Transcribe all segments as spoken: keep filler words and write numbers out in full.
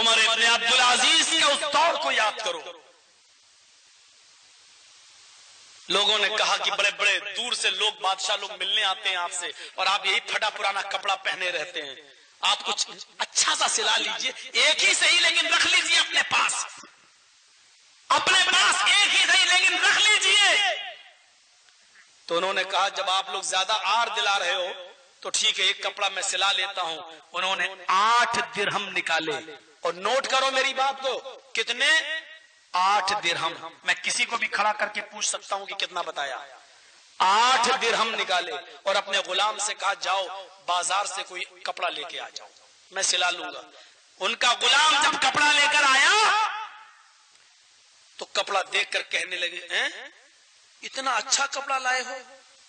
عمر ابن عبدالعزیز کے اس دور کو یاد کرو. لوگوں نے کہا کہ بڑے بڑے دور سے لوگ بادشاہ لوگ ملنے آتے ہیں آپ سے اور آپ یہی پھٹا پرانا کپڑا پہنے رہتے ہیں. آپ کچھ اچھا سا سلا لیجئے, ایک ہی صحیح لیکن رکھ لیجئے اپنے پاس, اپنے پاس ایک ہی صحیح لیکن رکھ لیجئے. تو انہوں نے کہا جب آپ لوگ زیادہ آر دلا رہے ہو تو ٹھیک ہے ایک کپڑا میں سلا لیتا ہوں. انہوں نے آٹھ درہم نکالے, اور نوٹ کرو میری بات کو, کتنے؟ آٹھ درہم. میں کسی کو بھی کھڑا کر کے پوچھ سکتا ہوں کہ کتنا بتایا. آٹھ درہم نکالے اور اپنے غلام سے کہا جاؤ بازار سے کوئی کپڑا لے کے آ جاؤ, میں سلا لوں گا. ان کا غلام جب کپڑا لے کر آیا تو کپڑا دیکھ کر کہنے لگے اتنا اچھا کپڑا لائے ہو,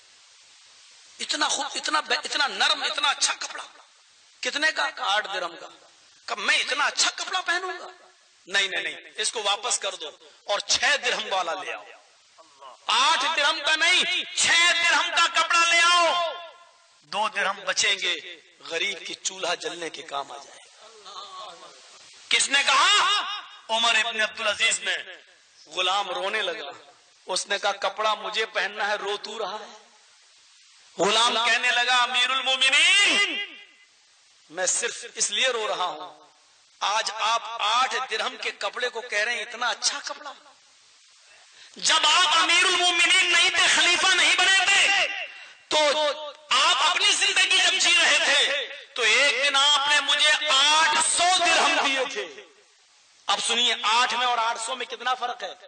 اتنا خوب, اتنا اتنا نرم, اتنا اچھا کپڑا, کتنے کا؟ آٹھ درہم کا. کہ میں اتنا اچھا کپڑا پہنوں گا؟ نہیں نہیں نہیں, اس کو واپس کر دو اور چھ درہم والا لے آؤ. آٹھ درہم کا نہیں, چھ درہم کا کپڑا لے آؤ. دو درہم بچیں گے, غریب کی چولہا جلنے کے کام آ جائے گا. کس نے کہا؟ عمر ابن عبدالعزیز نے. غلام رونے لگا. اس نے کہا کپڑا مجھے پہننا ہے, رو تو رہا ہے. غلام کہنے لگا امیر المومنین میں صرف اس لیے رو رہا ہوں, آج آپ آٹھ درہم کے کپڑے کو کہہ رہے ہیں اتنا اچھا کپڑا. جب آپ امیر المومنین نہیں تھے, خلیفہ نہیں بنے تھے, تو آپ اپنی زندگی جب جی رہے تھے تو ایک دن آپ نے مجھے آٹھ سو درہم دیے تھے. اب سنیے آٹھ میں اور آٹھ سو میں کتنا فرق ہے.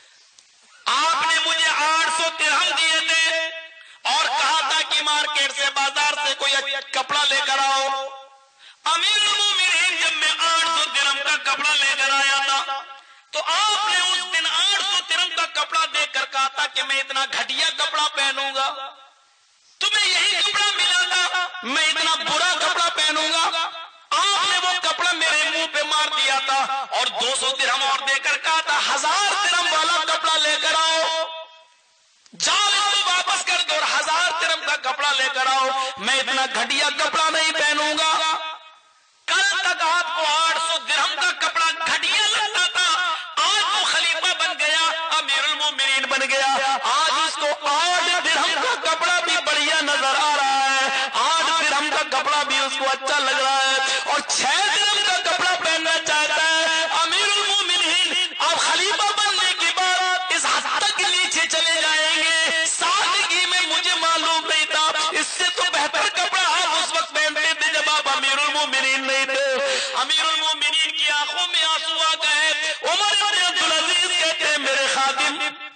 آپ نے مجھے آٹھ سو درہم دیے تھے اور کہا تھا کہ مارکیٹ سے بازار سے کوئی کپڑا لے کر آؤ. امیر المومنین جب میں آٹھ سو درہم کا کپڑا لے کر آیا تھا تو آپ نے اس دن آٹھ سو درہم کا کپڑا دے کر کہا تھا کہ میں اتنا گھٹیا کپڑا پہنوں گا. تمہیں یہی کپڑا ملا تھا, میں اتنا برا کپڑا پہنوں گا. آپ نے وہ کپڑا میرے منہ پہ مار دیا تھا اور دو سو درہم اور دے کر کہا تھا ہزار درہم والا کپڑا لے کر آؤ. جاؤ اس کو واپس کر دو اور ہزار درہم کا کپڑا لے کر آؤ. میں اتنا گھٹیا کپڑا نہیں پہنوں گا. کل تک آپ کو آٹھ سو درہم کا کپڑا گھٹیا لگتا تھا, آج وہ خلیفہ بن گیا, امیر المومنین بن گیا, آج اس کو آٹھ درہم کا کپڑا بھی بڑھیا نظر آ رہا ہے, آٹھ درہم کا کپڑا بھی اس کو اچھا لگ رہا ہے اور چھ درہم کا کپڑا پہننا چاہتا ہے. امیر المومنین آپ خلیفہ بننے کے بعد اس حد تک نیچے چلے جائیں گے. سادگی میں مجھے معلوم نہیں تھا, اس سے تو بہتر کپڑا آپ اس وقت پہنتے تھے جب آپ امیر المومنین نہیں تھے. امیر المومنین کی آنکھوں میں آنسو آ گئے. عمر بن عبدالعزیز کہتے ہیں میرے خادم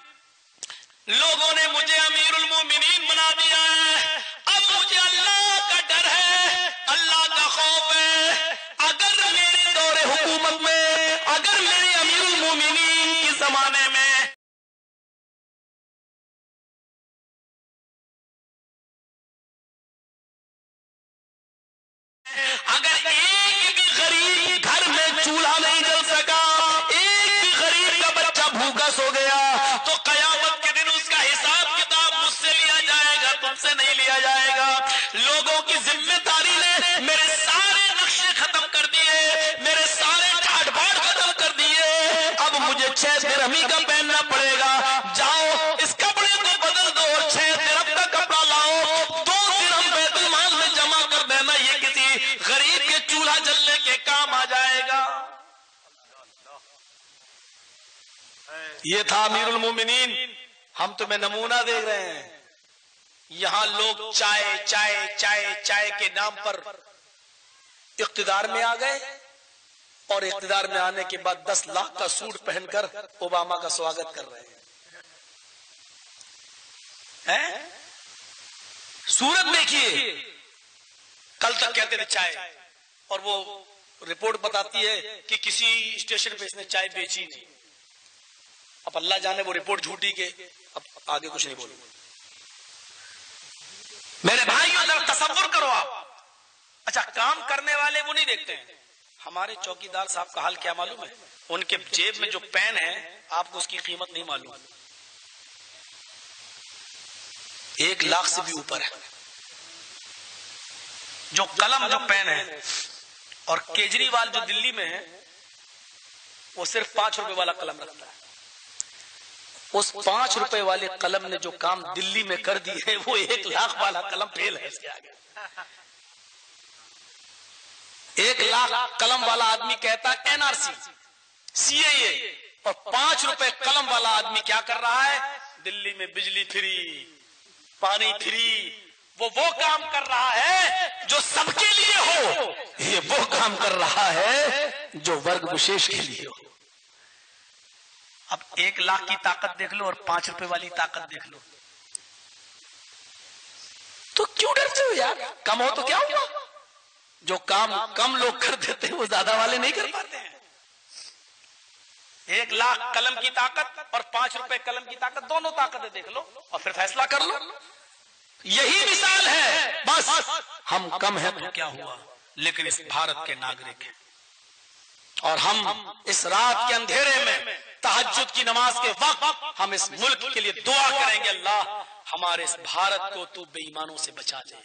لوگوں نے مجھے امیر المومنین بنا دیا ہے, اب مجھے اللہ کا ڈر ہے, اللہ کا خوف ہے. اگر میرے دور حکومت میں, اگر میرے امیر المومنین کے زمانے میں اگر ایک بھی غریب گھر میں چولہا نہیں جل سکا, ایک بھی غریب کا بچہ بھوکا سو گیا, تو قیامت کے دن اس کا حساب کتاب مجھ سے لیا جائے گا, تم سے نہیں لیا جائے گا. لوگوں کی ذمہ داری نے میرے سارے نقشے ختم کر دیے, میرے سارے ٹھاٹ باٹ ختم کر دیے. اب مجھے چھ درہمی کا پہننا پڑے گا. جاؤ اس کپڑے کو بدل دو اور چھ درہم کا کپڑا لاؤ, دو درہم بیت المال میں جمع کر دینا, یہ کسی غریب کے چولہا جلنے کے کام آ جائے گا. یہ تھا امیر المومنین. ہم تمہیں نمونہ دیکھ رہے ہیں. یہاں لوگ چائے چائے چائے چائے کے نام پر اقتدار میں آ گئے اور اقتدار میں آنے کے بعد دس لاکھ کا سوٹ پہن کر اوباما کا سواگت کر رہے ہیں. صورت دیکھیے, کل تک کہتے تھے چائے, اور وہ رپورٹ بتاتی ہے کہ کسی اسٹیشن پہ اس نے چائے بیچی نہیں. اب اللہ جانے وہ رپورٹ جھوٹی کے, اب آگے کچھ نہیں بولوں. میرے بھائیوں ذرا تصور کرو آپ. اچھا کام کرنے والے وہ نہیں دیکھتے ہیں. ہمارے چوکیدار صاحب کا حال کیا معلوم ہے؟ ان کے جیب میں جو پین ہے آپ کو اس کی قیمت نہیں معلوم, ایک لاکھ سے بھی اوپر ہے. جو قلم جو پین ہے, اور کیجریوال جو دلی میں ہے وہ صرف پانچ روپے والا قلم رکھتا ہے. اس پانچ روپے والے قلم نے جو کام دلی میں کر دی ہے وہ ایک لاکھ والا قلم فیل ہے اس کے آگے. ایک لاکھ قلم والا آدمی کہتا ہے این آر سی سی اے اے، اور پانچ روپے قلم والا آدمی کیا کر رہا ہے؟ دلی میں بجلی فری، پانی فری. وہ وہ کام کر رہا ہے جو سب کے لیے ہو، یہ وہ کام کر رہا ہے جو ورگ وشیش کے لیے ہو. اب ایک لاکھ کی طاقت دیکھ لو اور پانچ روپے والی طاقت دیکھ لو، تو کیوں ڈرتے ہو یار؟ کم ہو تو کیا ہوا؟ جو کام کم لوگ کر دیتے ہیں وہ زیادہ والے نہیں کر پاتے ہیں. ایک لاکھ قلم کی طاقت اور پانچ روپے قلم کی طاقت، دونوں طاقتیں دیکھ لو اور پھر فیصلہ کر لو. یہی مثال ہے. بس ہم کم ہیں تو کیا ہوا، لیکن اس بھارت کے ناگرک ہیں، اور ہم اس رات کے اندھیرے میں تہجد کی نماز کے وقت ہم اس ملک کے لیے دعا کریں گے، اللہ ہمارے اس بھارت کو تو بے ایمانوں سے بچا لے،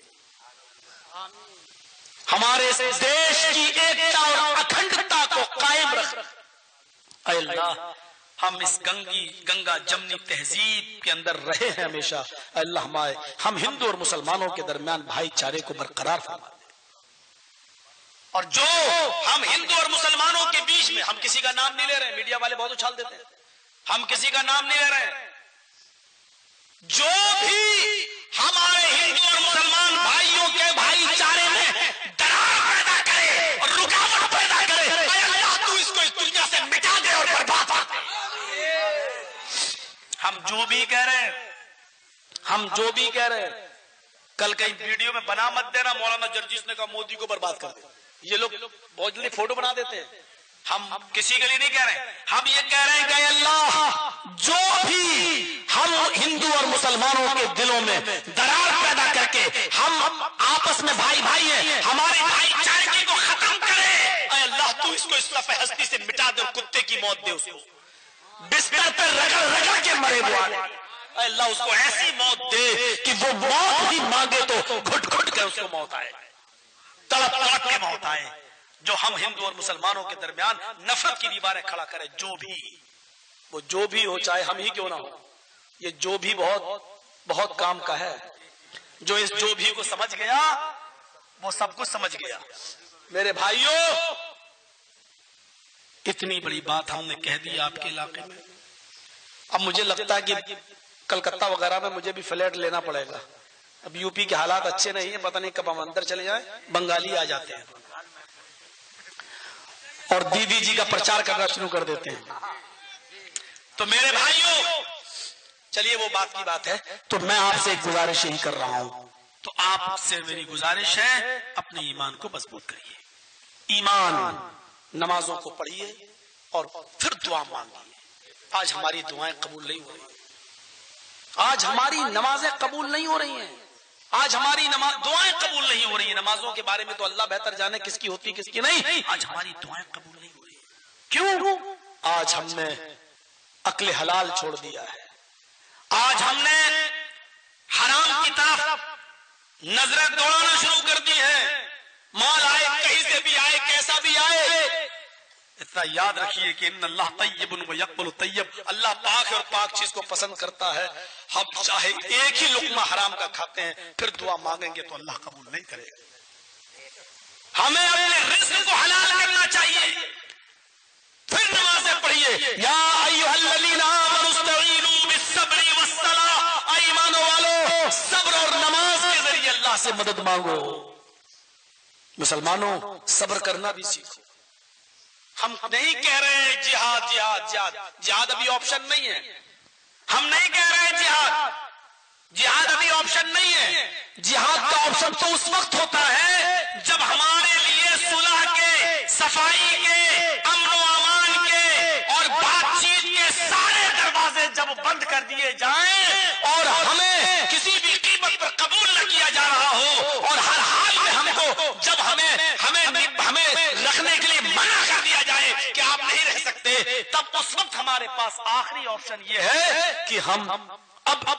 ہمارے اس دیش کی ایکتا اور اکھنڈتا کو قائم رکھ. اے اللہ ہم اس گنگی گنگا جمنی تہذیب کے اندر رہے ہیں ہمیشہ. اللہ ہمارے ہم ہندو اور مسلمانوں کے درمیان بھائی چارے کو برقرار فرما دے. اور جو ہم ہندو اور مسلمانوں کے بیچ میں، ہم کسی کا نام نہیں لے رہے، میڈیا والے بہت اچھال دیتے ہیں، ہم کسی کا نام نہیں لے رہے، جو بھی ہمارے ہندو اور مسلمان بھائیوں کے بھائی چارے میں دراڑ پیدا کرے اور رکاوٹ پیدا کرے، اے اللہ تو اس کو اس دنیا سے مٹا دے اور برباد کر دے. ہم جو بھی کہہ رہے ہیں ہم جو بھی کہہ رہے ہیں کل کہیں ویڈیو میں بنا مت دینا مولانا جرجیس نے کہا مودی کو برباد کر دے. یہ لوگ بہت جلدی فوٹو بنا دیتے ہیں. ہم کسی کے لیے نہیں کہہ رہے، ہم یہ کہہ رہے ہیں کہ اللہ جو بھی ہم ہندو اور مسلمانوں کے دلوں میں دراڑ پیدا کر کے ہم آپس میں بھائی بھائی ہیں، ہمارے بھائی چارگی کو ختم کرے، اے اللہ تو اس کو اس صفحہ ہستی سے مٹا دے اور کتے کی موت دے، اس کو بستر پر رگڑ رگڑ کے مرے وہ آدمی. اے اللہ اس کو ایسی موت دے کہ وہ موت ہی مانگے تو گھٹ گھٹ کے اس کو موت آئے، تڑپ تڑپ کے موت آئے. جو ہم ہندو اور مسلمانوں کے درمیان نفرت کی دیواریں کھڑا کرے، جو بھی وہ جو بھی ہو، چاہے ہم ہی کیوں نہ ہو، یہ جو بھی بہت بہت کام کا ہے. جو اس جو بھی کو سمجھ گیا وہ سب کچھ سمجھ گیا. میرے بھائیوں اتنی بڑی بات ہم نے کہہ دی آپ کے علاقے میں. اب مجھے لگتا ہے کہ کلکتہ وغیرہ میں مجھے بھی فلیٹ لینا پڑے گا. اب یو پی کے حالات اچھے نہیں ہیں، پتہ نہیں کب ہم اندر چلے جائیں بنگالی آ جاتے ہیں اور دیدی جی کا پرچار کرنا شروع کر دیتے ہیں. تو میرے بھائیوں چلیے وہ بات کی بات ہے. تو میں آپ سے ایک گزارش یہی کر رہا ہوں، تو آپ سے میری گزارش ہے اپنے ایمان کو مضبوط کریے. ایمان، نمازوں کو پڑھیے اور پھر دعا مانگیے. آج ہماری دعائیں قبول نہیں ہو رہی، آج ہماری نمازیں قبول نہیں ہو رہی ہیں، آج ہماری نماز دعائیں قبول نہیں ہو رہی ہیں. نمازوں کے بارے میں تو اللہ بہتر جانے کس کی ہوتی کس کی نہیں. آج ہماری دعائیں قبول نہیں ہو رہی. کیوں؟ آج ہم نے عقل حلال چھوڑ دیا ہے، آج ہم نے حرام کی طرف نظریں دوڑانا شروع کر دی ہے. مال آئے کہیں سے بھی آئے کیسا بھی آئے، اتنا یاد رکھیے کہ ان اللہ طیب و یقبل طیب، اللہ پاک ہے اور پاک چیز کو پسند کرتا ہے. ہم چاہے ایک ہی لقمہ حرام کا کھاتے ہیں پھر دعا مانگیں گے تو اللہ قبول نہیں کرے گا. ہمیں اپنے رزق کو حلال کرنا چاہیے. پھر نمازیں پڑھیے. یا ایھا الذین آمنوا استعینوا بالصبر والصلاۃ، اے ایمان والو صبر اور نماز کے ذریعے اللہ سے مدد مانگو. مسلمانوں صبر کرنا بھی سیکھو. ہم نہیں کہہ رہے جہاد جہاد جہاد جہاد ابھی آپشن نہیں ہے. ہم نہیں کہہ رہے جہاد جہاد ابھی آپشن نہیں ہے. جہاد کا آپشن تو اس وقت ہوتا ہے جب ہمارے لیے صلح کے، صفائی کے، امن و امان کے اور بات چیت کے سارے دروازے جب بند کر دیے جائیں اور ہمیں کسی بھی قیمت پر قبول نہ کیا جا رہا ہو اور ہر حال میں ہم کو جب ہمیں ہمیں ہمیں رکھنے کے لیے منع کر دیا جائے کہ آپ نہیں رہ سکتے، تب اس وقت ہمارے پاس آخری آپشن یہ ہے کہ ہم اب اب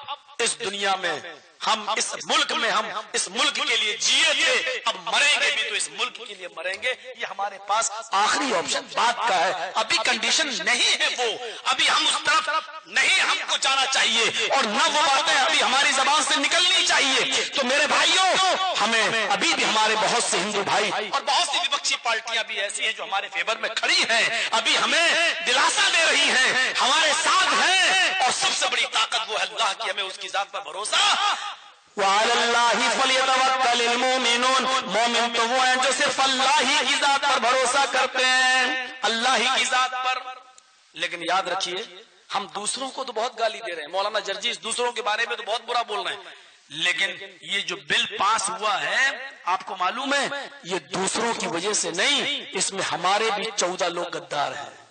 इस दुनिया में, हम इस मुल्क में, हम इस मुल्क के लिए जिए थे, अब मरेंगे भी तो इस मुल्क के लिए मरेंगे। ये हमारे पास आखिरी ऑप्शन बात का है। अभी कंडीशन नहीं है वो, अभी हम उस तरफ नहीं हमको जाना चाहिए और न वो बातें अभी हमारी जबान से निकलनी चाहिए। तो मेरे भाइयों, हमें अभी भी हमारे बहुत से हिंदू भाई और बहुत सी विपक्षी पार्टियां भी ऐसी हैं जो हमारे फेवर में खड़ी हैं, अभी हमें दिलासा दे रही हैं, हमारे साथ हैं। और सबसे बड़ी ताकत वो है अल्लाह की, हमें उसकी जात पर भरोसा। वअलल्लाहि फलियतवक्कलिल मुमिनून, मोमिन तो वो हैं जो सिर्फ अल्लाह ही की जात पर भरोसा करते हैं, अल्लाह ही की जात पर। लेकिन याद रखिए, हम दूसरों को तो बहुत गाली दे रहे हैं, मौलाना जर्जीस दूसरों के बारे में तो बहुत बुरा बोल रहे हैं, लेकिन ये जो बिल पास हुआ है, आपको मालूम है, ये दूसरों की वजह से नहीं, इसमें हमारे भी चौदह लोग गद्दार हैं।